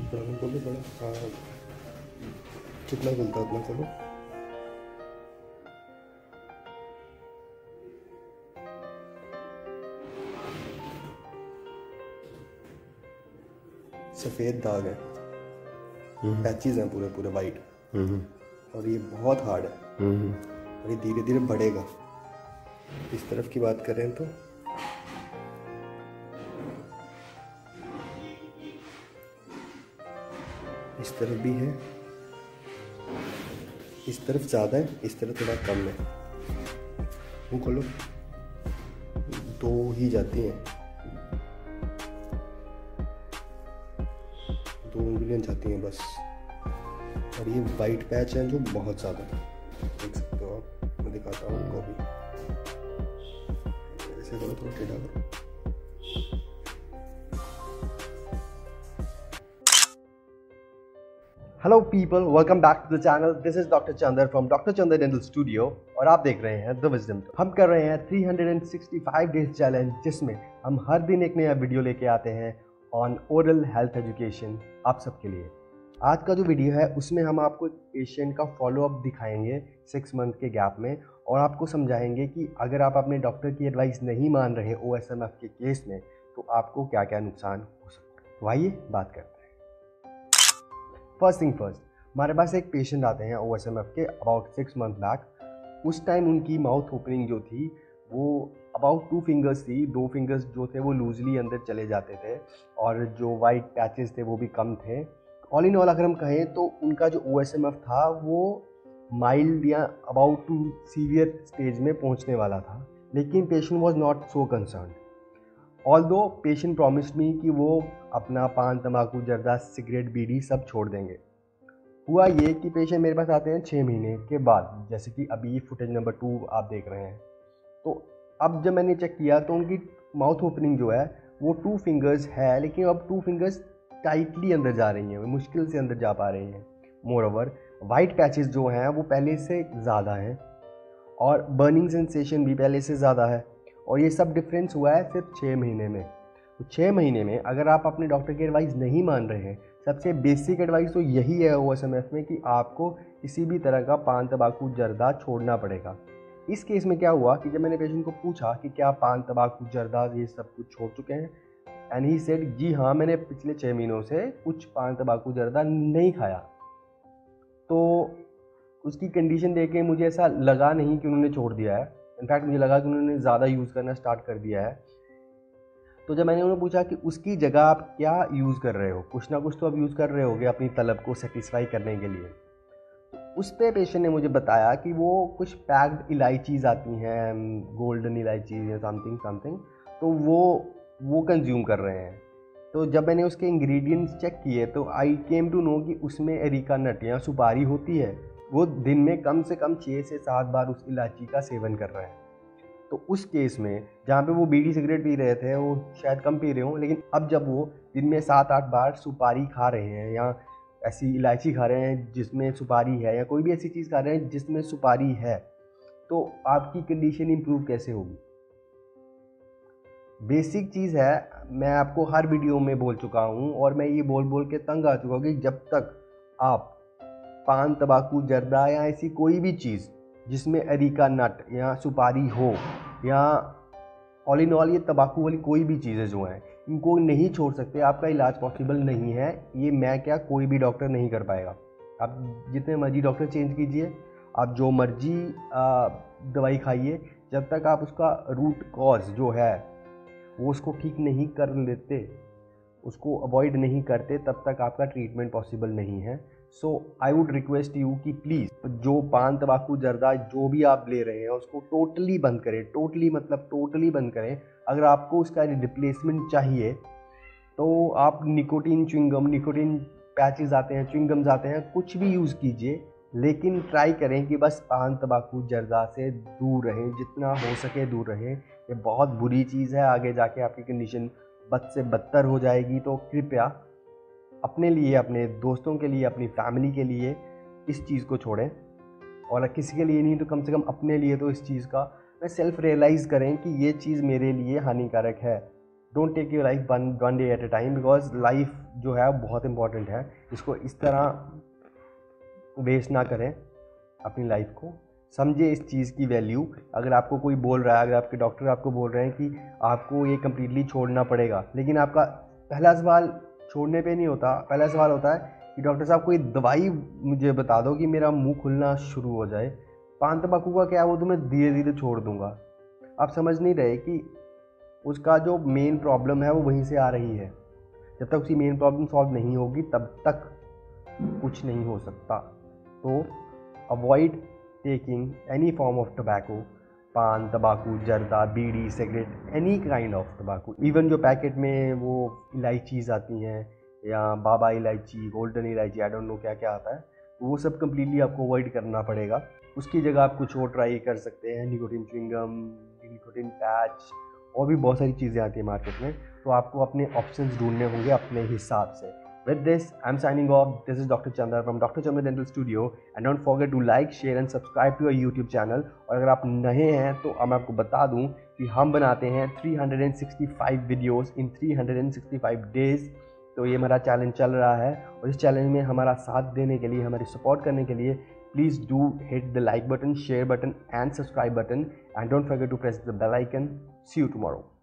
बड़ा खोलो बड़ा। हाँ, जितना खुलता है उतना खोलो। सफ़ेद दाग है, पैचेस हैं पूरे पूरे वाइट, और ये बहुत हार्ड है और ये धीरे धीरे बढ़ेगा। इस तरफ की बात करें तो इस तरफ भी है, इस तरफ ज़्यादा है, इस तरफ थोड़ा कम है। मुँह खोलो, दो ही जाती हैं, दो उंगलियां जाती हैं बस। और ये वाइट पैच है जो बहुत ज़्यादा है, देख सकते हो आप। मैं दिखाता हूँ उनको भी। ऐसे करो, थोड़ा टेढ़ा करो। Hello people, welcome back to the channel. This is doctor Chander from doctor Chander dental studio और आप देख रहे हैं द विजडम। हम कर रहे हैं 365 डेज चैलेंज, जिसमें हम हर दिन एक नया वीडियो लेके आते हैं ऑन ओरल हेल्थ एजुकेशन आप सबके लिए। आज का जो वीडियो है उसमें हम आपको एक पेशेंट का फॉलोअप दिखाएंगे 6 मंथ के गैप में, और आपको समझाएंगे कि अगर आप अपने डॉक्टर की एडवाइस नहीं मान रहे OSMF के केस में तो आपको क्या क्या नुकसान हो सकता है। तो आइए बात करते हैं। फर्स्ट थिंग फर्स्ट, हमारे पास एक पेशेंट आते हैं OSMF के अबाउट 6 मंथ बैक। उस टाइम उनकी माउथ ओपनिंग जो थी वो अबाउट 2 फिंगर्स थी। 2 फिंगर्स जो थे वो लूजली अंदर चले जाते थे और जो वाइट पैचेस थे वो भी कम थे। ऑल इन ऑल अगर हम कहें तो उनका जो OSMF था वो माइल्ड या अबाउट टू सीवियर स्टेज में पहुंचने वाला था, लेकिन patient was not so concern. Although patient promised me कि वो अपना पान, तंबाकू, जर्दा, सिगरेट, बीड़ी सब छोड़ देंगे। हुआ ये कि पेशेंट मेरे पास आते हैं 6 महीने के बाद, जैसे कि अभी फुटेज नंबर 2 आप देख रहे हैं। तो अब जब मैंने चेक किया तो उनकी माउथ ओपनिंग जो है वो 2 फिंगर्स है, लेकिन अब 2 फिंगर्स टाइटली अंदर जा रही हैं, मुश्किल से अंदर जा पा रही हैं। मोर ओवर वाइट पैचेस जो हैं वो पहले से ज़्यादा हैं और बर्निंग सेंसेशन भी पहले से ज़्यादा है, और ये सब डिफरेंस हुआ है सिर्फ 6 महीने में। तो 6 महीने में अगर आप अपने डॉक्टर की एडवाइस नहीं मान रहे हैं, सबसे बेसिक एडवाइस तो यही है OSMF में कि आपको किसी भी तरह का पान, तंबाकू, जर्दा छोड़ना पड़ेगा। इस केस में क्या हुआ कि जब मैंने पेशेंट को पूछा कि क्या पान, तंबाकू, जर्दा ये सब कुछ छोड़ चुके हैं, एंड ही सेड जी हाँ, मैंने पिछले 6 महीनों से कुछ पान, तंबाकू, जर्दा नहीं खाया। तो उसकी कंडीशन देख के मुझे ऐसा लगा नहीं कि उन्होंने छोड़ दिया है। इनफैक्ट मुझे लगा कि उन्होंने ज़्यादा यूज़ करना स्टार्ट कर दिया है। तो जब मैंने उन्हें पूछा कि उसकी जगह आप क्या यूज़ कर रहे हो, कुछ ना कुछ तो आप यूज़ कर रहे होगे अपनी तलब को सेटिस्फाई करने के लिए, तो उस पे पेशेंट ने मुझे बताया कि वो कुछ पैक्ड इलायचीज़ आती हैं, गोल्डन इलायचीज़ या समथिंग, तो वो कंज्यूम कर रहे हैं। तो जब मैंने उसके इंग्रेडिएंट्स चेक किए तो आई केम टू नो कि उसमें एरिका नट या सुपारी होती है। वो दिन में कम से कम 6 से 7 बार उस इलायची का सेवन कर रहे हैं। तो उस केस में जहाँ पे वो बीड़ी सिगरेट पी रहे थे वो शायद कम पी रहे हों, लेकिन अब जब वो दिन में 7-8 बार सुपारी खा रहे हैं या ऐसी इलायची खा रहे हैं जिसमें सुपारी है, या कोई भी ऐसी चीज़ खा रहे हैं जिसमें सुपारी है, तो आपकी कंडीशन इम्प्रूव कैसे होगी। बेसिक चीज़ है, मैं आपको हर वीडियो में बोल चुका हूँ और मैं ये बोल बोल के तंग आ चुका हूँ कि जब तक आप पान, तंबाकू, जर्दा या ऐसी कोई भी चीज़ जिसमें अरीका नट या सुपारी हो, या ऑल इन ऑल ये तंबाकू वाली कोई भी चीज़ें जो हैं, इनको नहीं छोड़ सकते, आपका इलाज पॉसिबल नहीं है। ये मैं क्या, कोई भी डॉक्टर नहीं कर पाएगा। आप जितने मर्जी डॉक्टर चेंज कीजिए, आप जो मर्जी दवाई खाइए, जब तक आप उसका रूट कॉज जो है वो उसको ठीक नहीं कर लेते, उसको अवॉइड नहीं करते, तब तक आपका ट्रीटमेंट पॉसिबल नहीं है। So I would request you कि प्लीज़ जो पान, तंबाकू, जर्दा जो भी आप ले रहे हैं उसको टोटली बंद करें। टोटली मतलब टोटली बंद करें। अगर आपको उसका रिप्लेसमेंट चाहिए तो आप निकोटीन च्युइंगम, निकोटीन पैचेस आते हैं, च्युइंगम्स आते हैं, कुछ भी यूज़ कीजिए, लेकिन ट्राई करें कि बस पान, तंबाकू, जर्दा से दूर रहें, जितना हो सके दूर रहें। ये बहुत बुरी चीज़ है, आगे जाके आपकी कंडीशन बद से बदतर हो जाएगी। तो कृपया अपने लिए, अपने दोस्तों के लिए, अपनी फैमिली के लिए इस चीज़ को छोड़ें, और किसी के लिए नहीं तो कम से कम अपने लिए तो इस चीज़ का सेल्फ रियलाइज़ करें कि ये चीज़ मेरे लिए हानिकारक है। Don't take your life one day at a time, because life जो है बहुत इंपॉर्टेंट है। इसको इस तरह वेस्ट ना करें अपनी लाइफ को। समझे इस चीज़ की वैल्यू। अगर आपको कोई बोल रहा है, अगर आपके डॉक्टर आपको बोल रहे हैं कि आपको ये कम्प्लीटली छोड़ना पड़ेगा, लेकिन आपका पहला सवाल छोड़ने पे नहीं होता, पहला सवाल होता है कि डॉक्टर साहब कोई दवाई मुझे बता दो कि मेरा मुंह खुलना शुरू हो जाए। पान तंबाकू का क्या है, वो तो मैं धीरे धीरे छोड़ दूंगा। आप समझ नहीं रहे कि उसका जो मेन प्रॉब्लम है वो वहीं से आ रही है। जब तक उसकी मेन प्रॉब्लम सॉल्व नहीं होगी तब तक कुछ नहीं हो सकता। तो avoid taking any form of tobacco, paan tambaku, zarda, bidi, cigarette, any kind of tobacco. Even जो पैकेट में वो इलायचीज़ आती हैं या बाबा इलायची, गोल्डन इलायची, आई डोंट नो क्या क्या आता है, तो वो सब कम्प्लीटली आपको अवॉइड करना पड़ेगा। उसकी जगह आप कुछ और ट्राई कर सकते हैं, निकोटिन च्युइंगम, निकोटिन पैच, और भी बहुत सारी चीज़ें आती हैं मार्केट में। तो आपको अपने ऑप्शंस ढूंढने होंगे अपने हिसाब से। With this, I'm signing off. This is Dr. Chandra from Dr. Chandra Dental Studio. And don't forget to like, share and subscribe to our YouTube channel. और अगर आप नए हैं तो मैं आपको बता दूं कि हम बनाते हैं 365 वीडियोस इन 365 डेज। तो ये हमारा चैलेंज चल रहा है, और इस चैलेंज में हमारा साथ देने के लिए, हमारी सपोर्ट करने के लिए, please do hit the like button, share button and subscribe button, and don't forget to press the bell icon. See you tomorrow.